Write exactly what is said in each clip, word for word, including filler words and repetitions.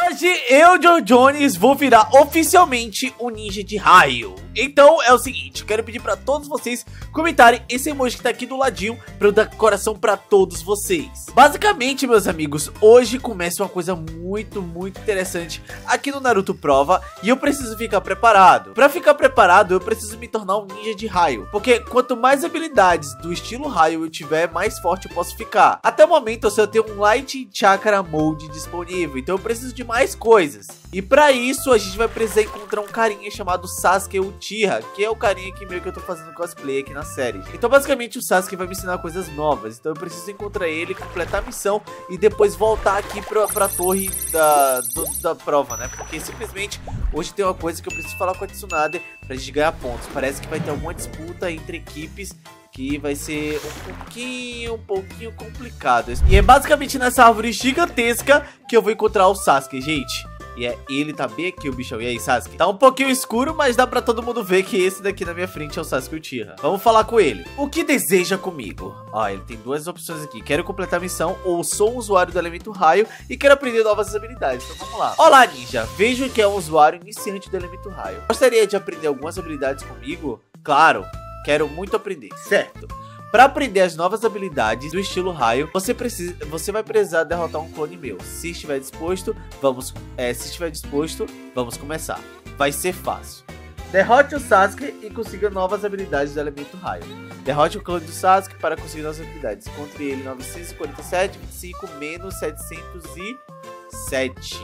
Hoje eu, John Jones, vou virar oficialmente um ninja de raio. Então é o seguinte, quero pedir pra todos vocês comentarem esse emoji que tá aqui do ladinho pra eu dar coração pra todos vocês. Basicamente, meus amigos, hoje começa uma coisa muito, muito interessante aqui no Naruto Prova e eu preciso ficar preparado. Pra ficar preparado, eu preciso me tornar um ninja de raio, porque quanto mais habilidades do estilo raio eu tiver, mais forte eu posso ficar. Até o momento eu só tenho um Light Chakra Mode disponível, então eu preciso de mais coisas. E pra isso a gente vai precisar encontrar um carinha chamado Sasuke Uchiha, que é o carinha que meio que eu tô fazendo cosplay aqui na série. Então basicamente o Sasuke vai me ensinar coisas novas, então eu preciso encontrar ele, completar a missão e depois voltar aqui pra, pra torre da, do, da prova, né? Porque simplesmente hoje tem uma coisa que eu preciso falar com a Tsunade pra gente ganhar pontos. Parece que vai ter alguma disputa entre equipes que vai ser um pouquinho, um pouquinho complicado. E é basicamente nessa árvore gigantesca que eu vou encontrar o Sasuke, gente. E é, ele tá bem aqui, o bichão. E aí, Sasuke? Tá um pouquinho escuro, mas dá pra todo mundo ver que esse daqui na minha frente é o Sasuke Uchiha. Vamos falar com ele. O que deseja comigo? Ó, ele tem duas opções aqui. Quero completar a missão ou sou um usuário do elemento raio e quero aprender novas habilidades. Então vamos lá. Olá, ninja. Vejo que é um usuário iniciante do elemento raio. Gostaria de aprender algumas habilidades comigo? Claro. Quero muito aprender, certo? Para aprender as novas habilidades do estilo raio, você precisa, você vai precisar derrotar um clone meu. Se estiver disposto, vamos, é, se estiver disposto, vamos começar. Vai ser fácil. Derrote o Sasuke e consiga novas habilidades do elemento raio. Derrote o clone do Sasuke para conseguir novas habilidades. Encontre ele novecentos e quarenta e sete, vinte e cinco menos setecentos e sete.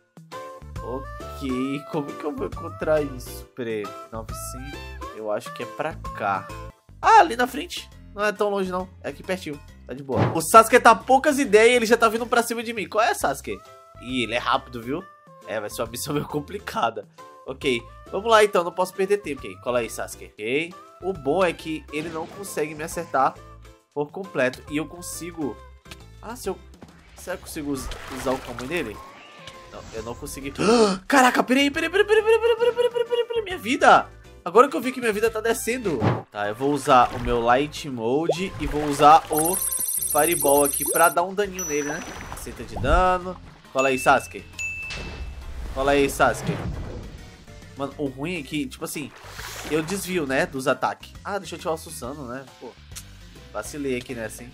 Ok, como que eu vou encontrar isso? Peraí, novecentos, eu acho que é pra cá. Ah, ali na frente. Não é tão longe não, é aqui pertinho, tá de boa. O Sasuke tá poucas ideias e ele já tá vindo pra cima de mim. Qual é, Sasuke? Ih, ele é rápido, viu? É, vai ser uma missão meio complicada. Ok, vamos lá então, não posso perder tempo. Ok, cola aí, Sasuke. Ok, o bom é que ele não consegue me acertar por completo. E eu consigo... Ah, se eu... Será que eu consigo usar o combo nele? Não, eu não consegui. Caraca, peraí, peraí, peraí, peraí, peraí, peraí, peraí, peraí, peraí, peraí, minha vida. Agora que eu vi que minha vida tá descendo. Tá, eu vou usar o meu Light Mode e vou usar o Fireball aqui pra dar um daninho nele, né? Senta de dano. Cola aí, Sasuke. Cola aí, Sasuke. Mano, o ruim é que, tipo assim, eu desvio, né, dos ataques. Ah, deixa eu tirar o Susano, né? Pô, vacilei aqui nessa, hein?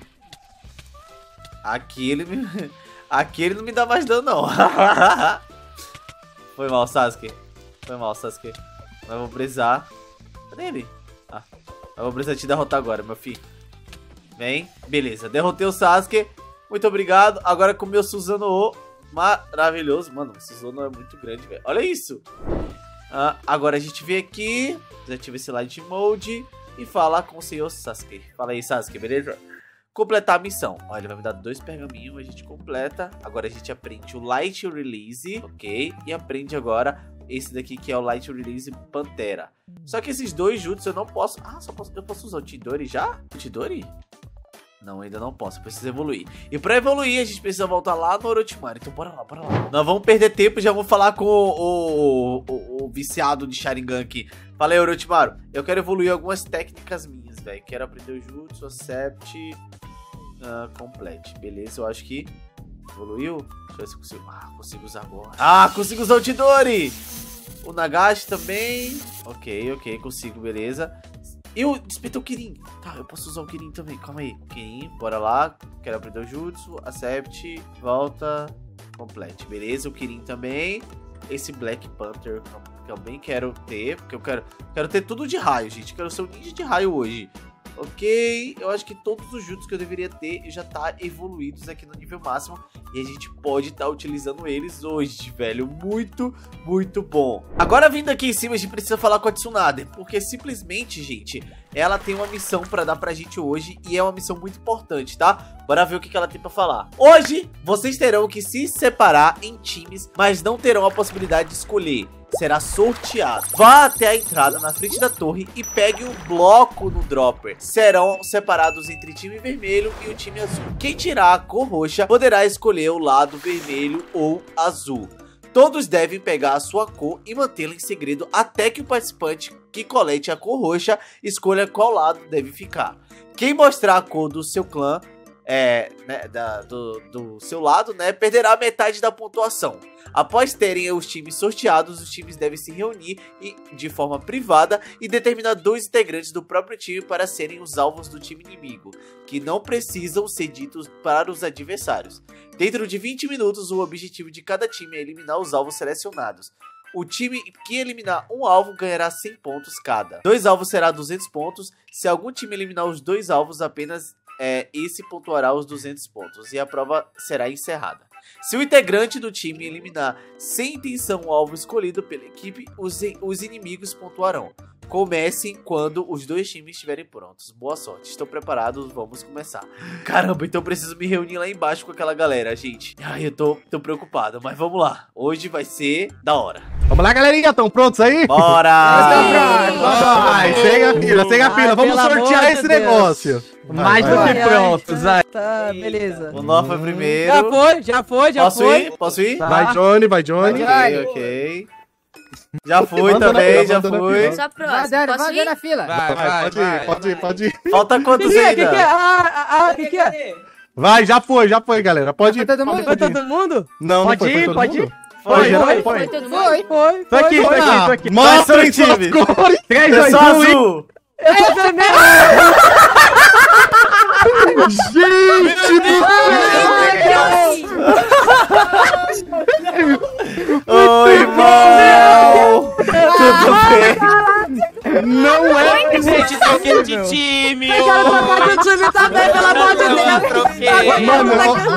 Aqui ele me... Aqui ele não me dá mais dano, não. Foi mal, Sasuke. Foi mal, Sasuke. Mas eu vou precisar... Cadê ele? Ah, eu vou precisar te derrotar agora, meu filho. Vem. Beleza, derrotei o Sasuke. Muito obrigado. Agora com o meu Susanoo maravilhoso. Mano, o Susanoo é muito grande, velho. Olha isso. Ah, agora a gente vem aqui. Desativa esse Light Mode. E fala com o senhor Sasuke. Fala aí, Sasuke, beleza? Completar a missão. Ó, ele vai me dar dois pergaminhos, a gente completa. Agora a gente aprende o Light Release, ok? E aprende agora esse daqui que é o Light Release Pantera. Só que esses dois juntos eu não posso... Ah, só posso... eu posso usar o Chidori já? O Chidori? Não, ainda não posso, preciso evoluir. E pra evoluir a gente precisa voltar lá no Orochimaru. Então bora lá, bora lá. Não vamos perder tempo, já vou falar com o, o, o, o viciado de Sharingan aqui. Fala aí, Orochimaru. Eu quero evoluir algumas técnicas minhas, velho. Quero aprender o Jutsu, Accept, uh, Complete. Beleza, eu acho que evoluiu. Deixa eu ver se eu consigo. Ah, consigo usar agora. Ah, consigo usar o Chidori. O Nagashi também. Ok, ok, consigo, beleza. Eu despertei o Kirin. Tá, eu posso usar o Kirin também. Calma aí. Kirin, bora lá. Quero aprender o Jutsu. Accept. Volta. Complete. Beleza, o Kirin também. Esse Black Panther que eu também quero ter. Porque eu quero, quero ter tudo de raio, gente. Quero ser um ninja de raio hoje. Ok, eu acho que todos os jutsus que eu deveria ter já tá evoluídos aqui no nível máximo. E a gente pode estar tá utilizando eles hoje, velho. Muito, muito bom. Agora vindo aqui em cima, a gente precisa falar com a Tsunade. Porque simplesmente, gente, ela tem uma missão pra dar pra gente hoje. E é uma missão muito importante, tá? Bora ver o que, que ela tem pra falar. Hoje, vocês terão que se separar em times, mas não terão a possibilidade de escolher. Será sorteado. Vá até a entrada na frente da torre e pegue um bloco no dropper. Serão separados entre o time vermelho e o time azul. Quem tirar a cor roxa poderá escolher o lado vermelho ou azul. Todos devem pegar a sua cor e mantê-la em segredo até que o participante que colete a cor roxa escolha qual lado deve ficar. Quem mostrar a cor do seu clã é, né, da, do, do seu lado, né, perderá metade da pontuação. Após terem os times sorteados, os times devem se reunir e, de forma privada e determinar dois integrantes do próprio time para serem os alvos do time inimigo, que não precisam ser ditos para os adversários. Dentro de vinte minutos, o objetivo de cada time é eliminar os alvos selecionados. O time que eliminar um alvo ganhará cem pontos cada. Dois alvos será duzentos pontos. Se algum time eliminar os dois alvos, apenas é, esse pontuará os duzentos pontos e a prova será encerrada. Se o integrante do time eliminar sem intenção o alvo escolhido pela equipe, os, os inimigos pontuarão. Comecem quando os dois times estiverem prontos. Boa sorte, estão preparados? Vamos começar. Caramba, então eu preciso me reunir lá embaixo com aquela galera, gente. Ai, eu tô, tô preocupado, mas vamos lá. Hoje vai ser da hora. Vamos lá, galerinha, estão prontos aí? Bora! Vai, segue a fila, segue a fila. Vamos sortear esse negócio. Mais do que prontos, vai. Tá, beleza. O Nó foi primeiro. Já foi, já foi, já Posso foi. ir? Posso ir? Vai, Johnny, vai, Johnny. Ok, ok. Já fui Manda na também, fila, já manda na fui. fila. Só Vai, próximo. Dani, Posso vai ir? na fila. Vai, Vai, pode ir, pode ir, pode ir. Falta Que quantos que é, que que é? ainda? Ah, ah, ah, que que é? Vai, já foi, já foi, galera. Pode ir. Foi todo mundo? Foi Pode ir. todo mundo? Não, não Pode foi, ir, foi todo pode mundo? ir. Foi, Foi, geral, foi. foi. Foi todo mundo? Foi, foi. Tô aqui, tô foi. aqui, tô aqui. Mostrem Vai, suas time. cores. três, Eu dois, sou um e... azul. Eu sou vermelho. Gente do Oi, irmão. Tudo bem? Não é Gente, troquei de time! Eu quero trocar de time também, pelo amor de Deus. Troquei! Mano,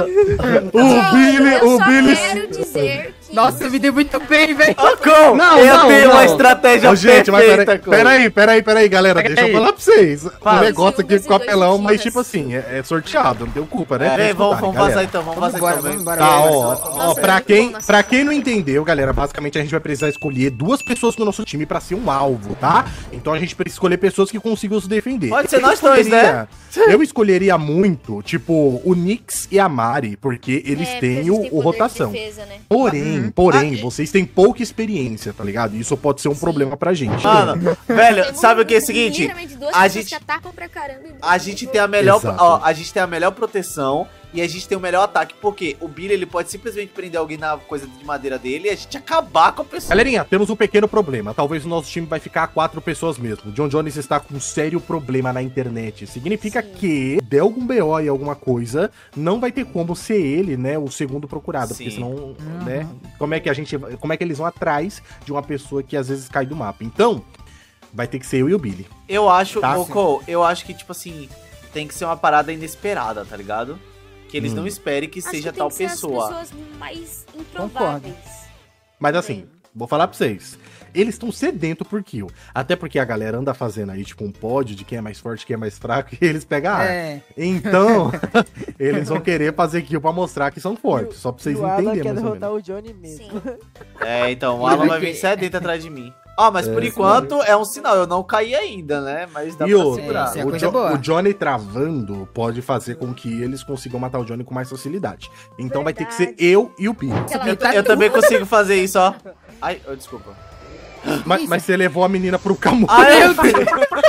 o Billy, Eu o só Billy... quero dizer que... Nossa, eu me dei muito bem, velho. Ô, Cole, Não, eu não, tenho uma não. estratégia Ô, gente, mas perfeita, peraí, Cole. peraí, peraí, peraí, galera, Peraí. deixa eu falar pra vocês. Fala. O negócio aqui Esse com o dois apelão, mas dias. tipo assim, é, é sorteado, não deu culpa, né? Vem, Pra vamos, escutarem, vamos galera. vazar então, vamos Vamos vazar embora, então. vamos vem. embora. Tá, Vamos ó, embora. ó, pra Nossa, quem, nossa. pra quem não entendeu, galera, basicamente a gente vai precisar escolher duas pessoas do nosso time pra ser um alvo, tá? Então a gente precisa escolher pessoas que consigam se defender. Pode ser Eu nós dois, né? escolheria- Eu escolheria muito, tipo, o Nix e a Mari, porque eles É, porque a têm gente o, tem o poder de rotação. defesa, né? Porém, porém, Ah, e- vocês têm pouca experiência, tá ligado? Isso pode ser um problema pra gente. Mano, velho, Temos sabe o que é o seguinte? literalmente duas A pessoas gente, que atacam pra caramba. e a gente tem a melhor, Exato. ó, a gente tem a melhor proteção e a gente tem o melhor ataque, porque o Billy ele pode simplesmente prender alguém na coisa de madeira dele e a gente acabar com a pessoa. Galerinha, temos um pequeno problema. Talvez o nosso time vai ficar quatro pessoas mesmo. John Jones está com um sério problema na internet. Significa Sim. que, der algum B O e alguma coisa, não vai ter como ser ele, né, o segundo procurado. Sim. Porque senão, né, como é que a gente, como é que eles vão atrás de uma pessoa que às vezes cai do mapa? Então, vai ter que ser eu e o Billy. Eu acho, Tá, ô, sim. Cole, eu acho que tipo assim, tem que ser uma parada inesperada, tá ligado? Que eles Hum. não esperem que Acho seja que tem tal que ser as pessoa. pessoas mais improváveis. Mas assim, vou falar pra vocês. Eles estão sedentos por kill. Até porque a galera anda fazendo aí, tipo, um pódio de quem é mais forte, quem é mais fraco, e eles pegam a arma. É. Então, eles vão querer fazer kill pra mostrar que são fortes. Só pra vocês O Alan entenderem quer mais ou derrotar menos. o Johnny mesmo. Sim. É, então, o Alan vai vir sedento atrás de mim. Ó, mas por É, enquanto é um sinal, eu não caí ainda, né? Mas dá E pra outra, segurar. Sim, é o, coisa Jo- boa. o Johnny travando pode fazer com que eles consigam matar o Johnny com mais facilidade. Então vai ter que ser Verdade. eu e o Billy. Aquela- Eu, eu também consigo fazer isso, ó. Ai, oh, desculpa. Mas, mas você levou a menina pro camu. Ai, meu Deus.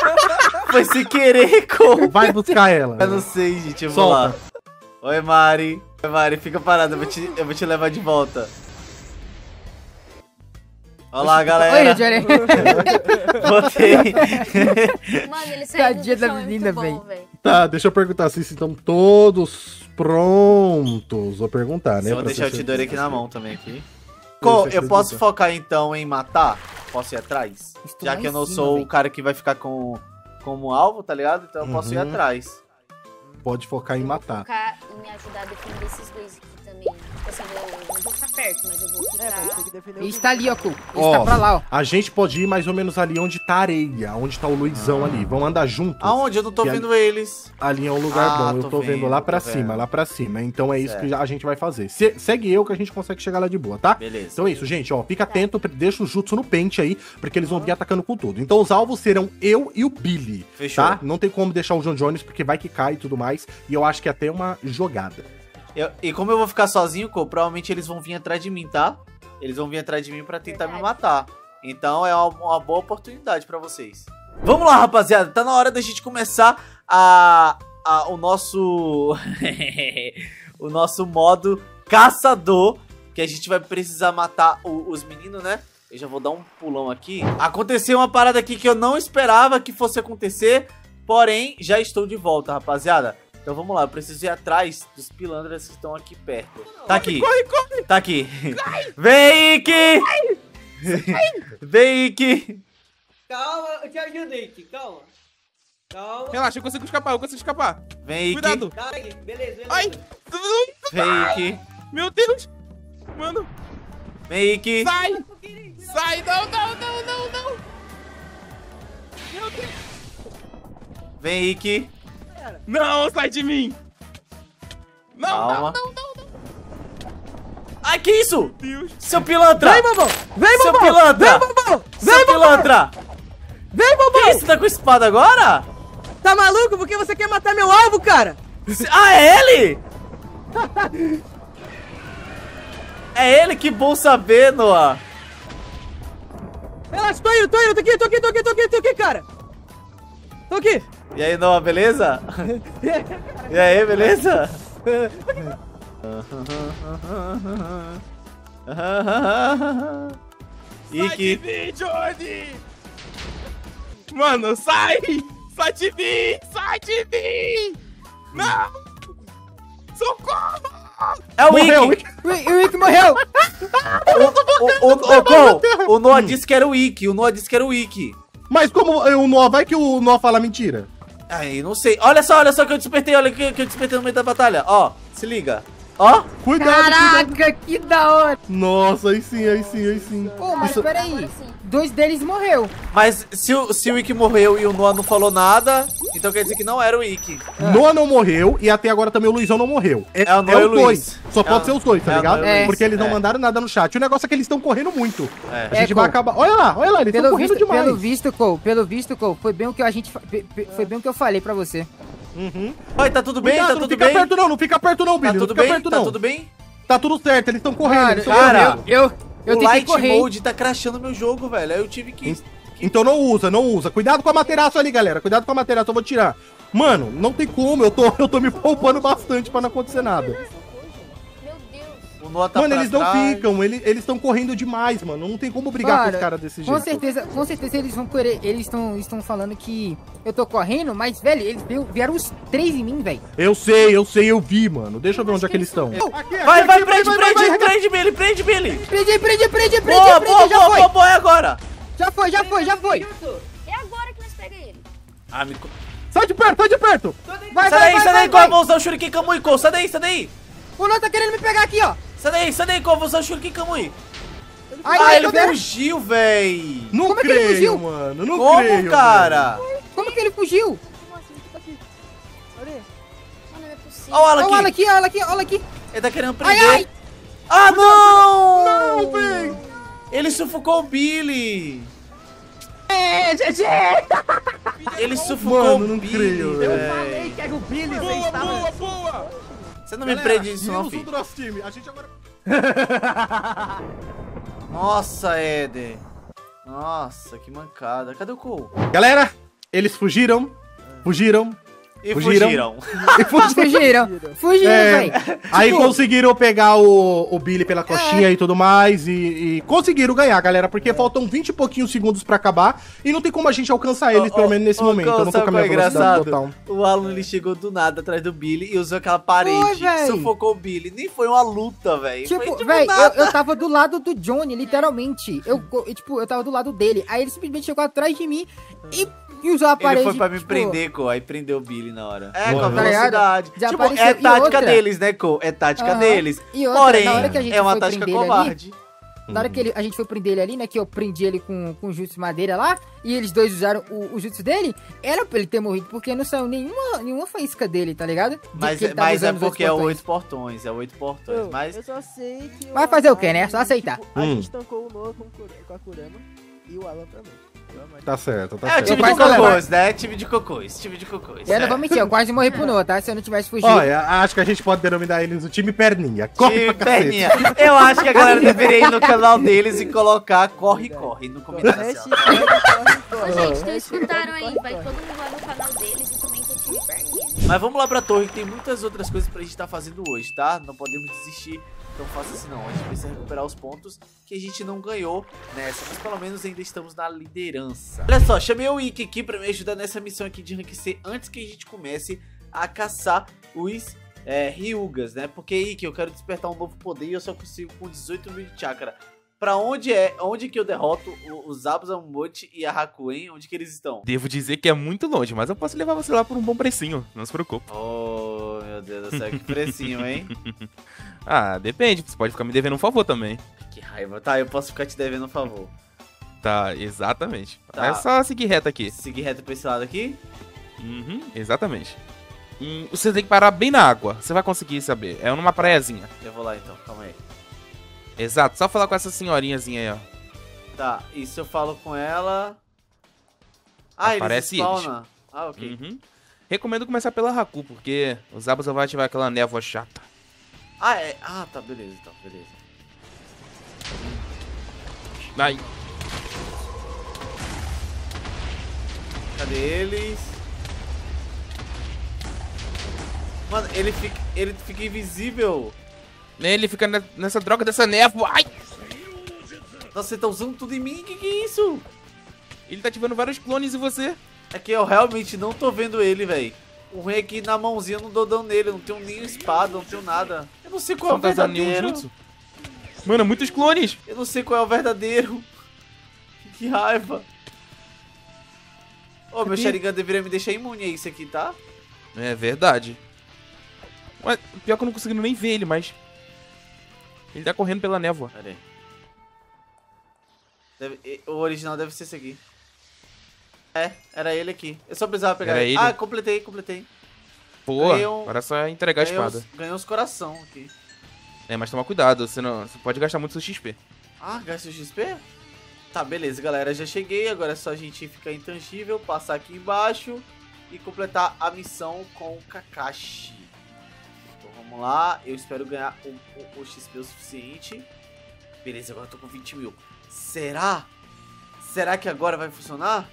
Foi sem querer, como? Vai buscar ela. Eu não sei, gente, eu vou Solta. lá. Oi, Mari. Oi, Mari, fica parada, eu vou te, eu vou te levar de volta. Olá, Oi, galera. Johnny. Voltei. Mano, ele saiu Tadinha do da chão, é menina, muito bom, velho. velho. Tá, deixa eu perguntar se estão todos prontos. Vou perguntar, né? Eu vou pra deixar o ter Tidori aqui certeza. na mão também aqui. Co, Deixa eu eu posso acreditar. focar então em matar? Posso ir atrás? Estou Já lá que eu em não cima, sou o velho. cara que vai ficar com como alvo, tá ligado? Então eu posso ir Uhum. atrás. Pode focar em Eu vou matar. focar em me ajudar a defender esses dois aqui também. Tipo assim, eu vou- não vou ficar perto, mas eu vou É, mas ficar... tem que defender o Ele está ali, ó, Cu. Ele Ó. está pra lá, ó. A gente pode ir mais ou menos ali onde tá a areia, onde tá o Luizão ali. Vamos andar juntos. Aonde? Eu não tô Que vendo eles. Ali é um lugar Ah, bom, eu tô tô vendo vendo, lá pra tô cima, vendo. lá pra cima. Então é isso Certo. que já- a gente vai fazer. Se- segue eu que a gente consegue chegar lá de boa, tá? Beleza. Então é isso, gente, ó, fica atento, deixa o jutsu no pente aí, porque eles vão vir atacando com tudo. Então os alvos serão eu e o Billy, Fechou. tá? Não tem como deixar o John Jones, porque vai que cai e tudo mais, e eu acho que é até uma jogada. Eu- e como eu vou ficar sozinho, Co, provavelmente eles vão vir atrás de mim, tá? Eles vão vir atrás de mim pra tentar me matar. Então é uma, uma boa oportunidade pra vocês. Vamos lá, rapaziada. Tá na hora da gente começar a a, o nosso... o nosso modo caçador, que a gente vai precisar matar o, os meninos, né? Eu já vou dar um pulão aqui. Aconteceu uma parada aqui que eu não esperava que fosse acontecer, porém, já estou de volta, rapaziada. Então vamos lá, eu preciso ir atrás dos pilantras que estão aqui perto. Tá aqui. Corre, corre! Tá aqui. Vem, Ike! Vem, Ike! Calma, eu te ajudo, Ike, calma. Calma. Relaxa, eu consigo escapar, eu consigo escapar. Vem, Ike! Cuidado. Tá, Ike, beleza, beleza. Ai! Vem, Ike! Meu Deus! Mano, Vem, Ike! sai! Sai! Não, não, não, não, não! Meu Deus! Vem, Ike! Não, sai de mim! Não, Calma. não, não, não, não! Ai, que isso? Deus! Seu pilantra! Vem, bobão! Vem, Seu bobão! pilantra! Vem, bobão! Seu Vem, bobão! pilantra! Vem, bobão! Que isso? Tá com espada agora? Tá maluco? Por que você quer matar meu alvo, cara? Ah, é ele? É ele? Que bom saber, Noah. Relaxa, tô indo, tô indo, tô aqui, tô aqui, tô aqui, tô aqui, tô aqui, cara. Tô aqui. E aí, Noah, beleza? E aí, beleza? Sai de Ike. mim, Johnny! Mano, sai! Sai de mim! Sai de mim! Não! Socorro! É o Morreu, Ike. O, o Rick morreu. O, o, o, o, Cole, o Noah disse que era o Ike. O Noah disse que era o Ike. Mas como o Noah, vai que o Noah fala mentira. Ai, não sei. Olha só, olha só que eu despertei. Olha que, que eu despertei no meio da batalha. Ó, se liga. Ó. Cuidado, cuidado. Caraca, que da hora. Nossa, aí sim, aí sim, aí sim. Pô, mas Isso- peraí, Agora sim. dois deles morreu. Mas se o, se o Ike morreu e o Noah não falou nada, então quer dizer que não era o Ike. Noah não morreu e até agora também o Luizão não morreu. É, É o Noah e o os dois. Luiz. Só É pode o- ser os dois, tá é o ligado? Noah e o Luiz. Porque eles não É. mandaram nada no chat. O negócio é que eles estão correndo muito. É. A gente É, vai Cole. acabar. Olha lá, olha lá, eles estão Pelo correndo visto, demais. pelo visto, Cole, pelo visto, Cole, foi bem o que a gente, fa- pe- pe- foi bem o que eu falei pra você. Uhum. Oi, tá tudo bem? Cuidado, Tá não tudo fica bem? perto não, não fica perto não, Tá Billy. Não tudo fica bem? perto Tá não. tudo bem? Tá tudo certo, eles estão correndo. Cara, eles tão Cara, correndo. Eu, eu o tenho que Light correr. Mode tá crashando meu jogo, velho. Aí eu tive que... Então não usa, não usa. Cuidado com a materaço ali, galera. Cuidado com a materaço, eu vou tirar. Mano, não tem como, eu tô, eu tô me poupando bastante pra não acontecer nada. Meu Deus. O Noah tá Mano, pra eles não trás. ficam, eles estão correndo demais, mano. Não tem como brigar com Cara, os caras desse Com jeito. certeza, com certeza eles vão querer, eles estão estão falando que eu tô correndo, mas velho, eles veio- vieram os três em mim, velho. Eu sei, eu sei, eu vi, mano. Deixa eu ver onde é que eles estão. Vai, vai, prende, prende, prende, Billy, prende, Billy. Prende, prende, prende, prende, Boa, prende, boa, já boa, foi. boa, boa, é agora. Já foi, já foi, já foi. É agora que nós pegamos ele. Ah, me... co- Sai de perto, sai de perto! Vai, Sai vai, daí, vai, sai daí, vai, Cole, vai. vou usar o Shuriken Kamui, Cole. Sai daí, sai daí. O Noah tá querendo me pegar aqui, ó. Sai daí, sai daí, Cole, vou usar o Shuriken Kamui. Aí, Ah, aí, ele tô vendo. fugiu, véi. Não Como é que ele creio, fugiu? mano. Não Como, creio, cara? Como que ele fugiu? Mano, não é possível. Olha o Alan Olha ela aqui. aqui, olha aqui, olha aqui. Ele tá querendo Ai, prender. ai. Ah, não! Não, véi! Ele sufocou o Billy. É, G G. Ele sufocou Mano, o não Billy, creio, velho. velho. que era o Billy, Boa, boa, boa! Você não me Galera, prende isso, não, vimos filho. do nosso time. A gente agora... Nossa, Éder. Nossa, que mancada. Cadê o Cole? Galera, eles fugiram. Fugiram. E Fugiram. fugiram. E fugiram. Fugiram, fugiram, É, velho. aí Tipo, conseguiram pegar o, o Billy pela coxinha e tudo mais. E, e conseguiram ganhar, galera. Porque faltam vinte e pouquinhos segundos pra acabar. E não tem como a gente alcançar eles, Ô, pelo ô, menos nesse ô, momento. Cole, Eu não tô sabe com a minha qual é velocidade engraçado? total. O Alan ele chegou do nada atrás do Billy e usou aquela parede. Foi, véi. Sufocou o Billy. Nem foi uma luta, velho. Foi Tipo, tipo véi, nada. eu, eu tava do lado do Johnny, literalmente. Eu, eu, tipo, eu tava do lado dele. Aí ele simplesmente chegou atrás de mim e, e usou a Ele parede. foi pra me tipo, prender, Cole. Aí prendeu o Billy na hora. É, Mano. com a Tá velocidade. Já Tipo, apareceu. é E tática outra? deles, né, Cole? É tática Aham. deles. E outra, Porém, na hora que a gente é uma foi tática prender ele covarde. Na hora que ele- a gente foi prender ele ali, né? Que eu prendi ele com, com o jutsu madeira lá. E eles dois usaram o, o jutsu dele. Era pra ele ter morrido, porque não saiu nenhuma, nenhuma faísca dele, tá ligado? De Mas, que ele tava mas é usando os porque é portões. oito portões. É oito portões. Mas Eu só sei que. Vai o fazer o Alan- quê, né? Só aceitar. Tipo, a Hum. gente tancou o Noah com, o Kura- com a Kurama e o Alan também. Eu amo a Tá certo, tá é o certo. time Vai de que eu levo. cocôs, né? Time de cocôs. Time de cocôs. Eu não é. vou mentir, eu quase morri pro Noah, tá? Se eu não tivesse fugido. Olha, acho que a gente pode denominar eles o time perninha. Corre Time pra cacete. perninha. Eu acho que a galera deveria ir no canal deles e colocar corre, corre no comentário. assim, ó. Hashtag corre, corre. Ô, gente, vocês Hashtag escutaram aí? corre, Vai corre. todo mundo lá no canal deles e comenta o time perninha. Mas vamos lá pra torre, que tem muitas outras coisas pra gente estar tá fazendo hoje, tá? Não podemos desistir tão fácil assim não. A gente precisa recuperar os pontos que a gente não ganhou nessa, mas pelo menos ainda estamos na liderança. Olha só, chamei o Ikki aqui pra me ajudar nessa missão aqui de rank C antes que a gente comece a caçar os é, Hyugas, né? Porque, Ikki, eu quero despertar um novo poder e eu só consigo com dezoito mil de chakra. Pra onde é, onde que eu derroto os Zabuzamote e a Hakuen? Onde que eles estão? Devo dizer que é muito longe, mas eu posso levar você lá por um bom precinho, não se preocupe. Oh, meu Deus do céu, que precinho, hein? Ah, depende, você pode ficar me devendo um favor também. Que raiva. Tá, eu posso ficar te devendo um favor. Tá, exatamente. Tá. É só seguir reto aqui. Seguir reto pra esse lado aqui? Uhum, exatamente. Hum, você tem que parar bem na água, você vai conseguir saber. É numa praiazinha. Eu vou lá então, calma aí. Exato, só falar com essa senhorinhazinha aí, ó. Tá, e se eu falo com ela... Ah, Aparece eles spawnam. Ah, ok. Uhum. Recomendo começar pela Haku, porque o Zabuza vai ativar aquela névoa chata. Ah, é. Ah, tá, beleza, então, beleza. Ai. Cadê eles? Mano, ele fica, ele fica invisível. Ele fica nessa droga dessa névoa. Ai. Nossa, você tá usando tudo em mim? Que que é isso? Ele tá ativando vários clones em você. É que eu realmente não tô vendo ele, velho. O ruim é que na mãozinha eu não dou dano nele. Eu não tenho nem espada, não tenho nada. Eu não sei qual é o verdadeiro. Jutsu. Mano, muitos clones. Eu não sei qual é o verdadeiro. Que raiva. Ô, oh, meu Sharingan deveria me deixar imune a isso aqui, tá? É verdade. Ué, pior que eu não consigo nem ver ele, mas... Ele tá correndo pela névoa. Pera aí. Deve... O original deve ser esse aqui. É, era ele aqui. Eu só precisava pegar Era ele. ele? Ah, completei, completei. Pô, Ganhei um- agora é só entregar a Ganhei espada. uns, ganhei uns coração aqui. É, mas toma cuidado, você, não, você pode gastar muito seu X P. Ah, gasta o X P? Tá, beleza, galera. Já cheguei. Agora é só a gente ficar intangível, passar aqui embaixo e completar a missão com o Kakashi. Então vamos lá. Eu espero ganhar o, o, o X P o suficiente. Beleza, agora eu tô com vinte mil. Será? Será que agora vai funcionar?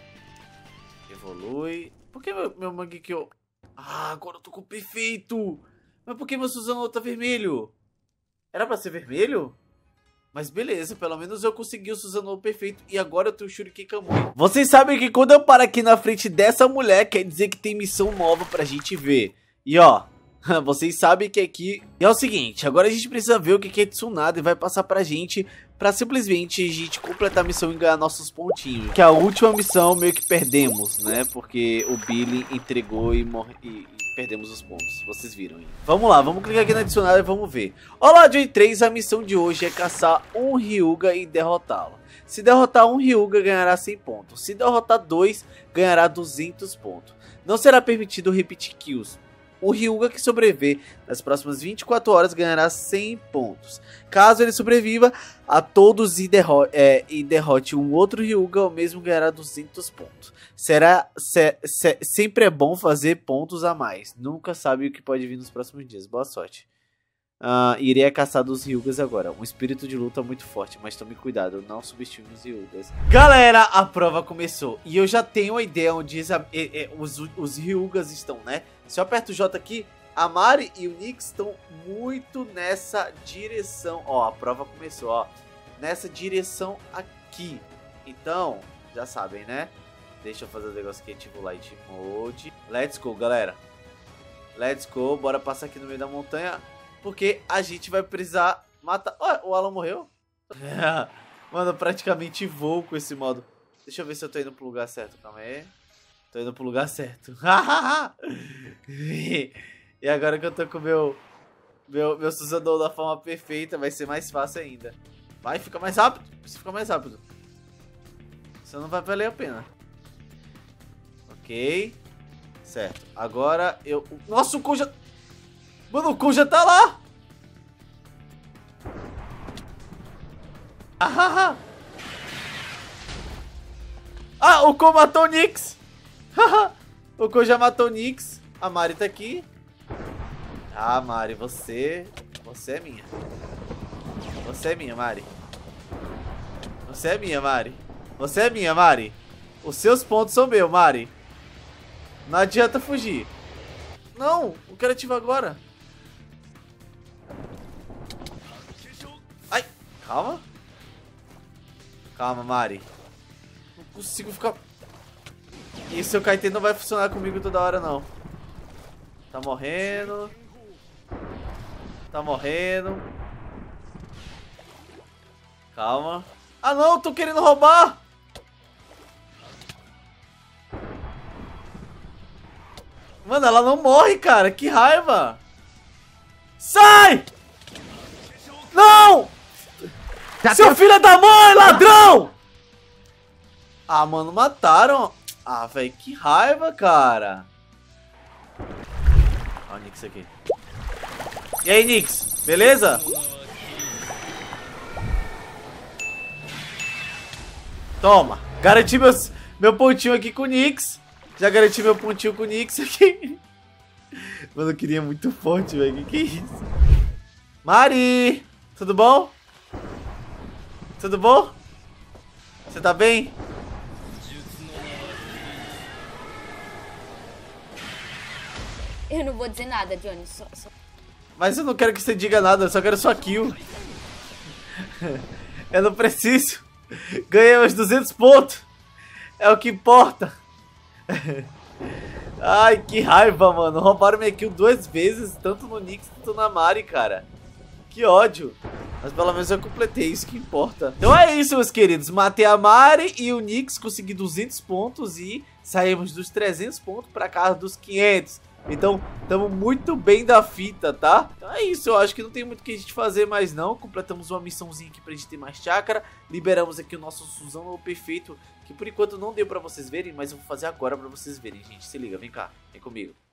Evolui. Por que meu, meu Mangekyo... Ah, agora eu tô com perfeito. Mas por que meu Susanoo tá vermelho? Era pra ser vermelho? Mas beleza, pelo menos eu consegui o Susanoo perfeito. E agora eu tenho o Shuriken Kamui. Vocês sabem que quando eu paro aqui na frente dessa mulher, quer dizer que tem missão nova pra gente ver. E ó, vocês sabem que aqui... E é o seguinte, agora a gente precisa ver o que é Tsunade vai passar pra gente, pra simplesmente a gente completar a missão e ganhar nossos pontinhos. Que a última missão meio que perdemos, né? Porque o Billy entregou e, morre... e, e perdemos os pontos. Vocês viram aí. Vamos lá, vamos clicar aqui na adicional e vamos ver. Olá, Joy três, a missão de hoje é caçar um Hyuga e derrotá-lo. Se derrotar um Hyuga, ganhará cem pontos. Se derrotar dois, ganhará duzentos pontos. Não será permitido repetir kills. O Hyuga que sobreviver nas próximas vinte e quatro horas ganhará cem pontos. Caso ele sobreviva a todos e, derro é, e derrote um outro Hyuga, o mesmo ganhará duzentos pontos. Será se se sempre é bom fazer pontos a mais. Nunca sabe o que pode vir nos próximos dias. Boa sorte. Uh, irei caçar dos Hyugas agora. Um espírito de luta muito forte, mas tome cuidado, não subestime os Hyugas. Galera, a prova começou. E eu já tenho a ideia onde os, os, os Hyugas estão, né? Se eu aperto o J aqui, a Mari e o Nix estão muito nessa direção. Ó, a prova começou, ó. Nessa direção aqui. Então, já sabem, né? Deixa eu fazer o negócio aqui, ativo Light Mode. Let's go, galera. Let's go, bora passar aqui no meio da montanha. Porque a gente vai precisar matar... Ué, o Alan morreu? Mano, eu praticamente voo com esse modo. Deixa eu ver se eu tô indo pro lugar certo. Calma aí. Tô indo pro lugar certo. E agora que eu tô com o meu... Meu, meu Susanoo da forma perfeita, vai ser mais fácil ainda. Vai, fica mais rápido. Fica mais rápido. Senão não vai valer a pena. Ok. Certo. Agora eu... Nossa, o Kon já... Mano, o Kon já tá lá. Ah, ah o Kon matou o Nix. O Kon já matou o Nix. A Mari tá aqui. Ah, Mari, você... Você é minha. Você é minha, Mari. Você é minha, Mari. Você é minha, Mari. Os seus pontos são meus, Mari. Não adianta fugir. Não, eu quero ativar agora. Ai, calma. Calma, Mari. Não consigo ficar... E seu Kaiten não vai funcionar comigo toda hora, não. Tá morrendo. Tá morrendo. Calma. Ah, não, tô querendo roubar. Mano, ela não morre, cara. Que raiva. Sai! Não! Já Seu tem- filho da mãe, ladrão! Ah, mano, mataram. Ah, velho, que raiva, cara. Olha o Nix aqui. E aí, Nix? Beleza? Toma. Garanti meus, meu pontinho aqui com o Nix. Já garanti meu pontinho com o Nix aqui. Mano, eu queria muito forte, velho. Que que é isso? Mari! Tudo bom? Tudo bom? Você tá bem? Eu não vou dizer nada, Johnny. Só, só... Mas eu não quero que você diga nada, eu só quero sua kill. Eu não preciso. Ganhei os duzentos pontos. É o que importa. Ai, que raiva, mano. Roubaram minha kill duas vezes, tanto no Nix quanto na Mari, cara. Que ódio. Mas pelo menos eu completei, isso que importa. Então é isso, meus queridos. Matei a Mari e o Nix, consegui duzentos pontos e saímos dos trezentos pontos pra casa dos quinhentos. Então, estamos muito bem da fita, tá? Então é isso, eu acho que não tem muito o que a gente fazer mais não. Completamos uma missãozinha aqui pra gente ter mais chácara. Liberamos aqui o nosso Suzano perfeito, que por enquanto não deu pra vocês verem, mas eu vou fazer agora pra vocês verem, gente. Se liga, vem cá, vem comigo.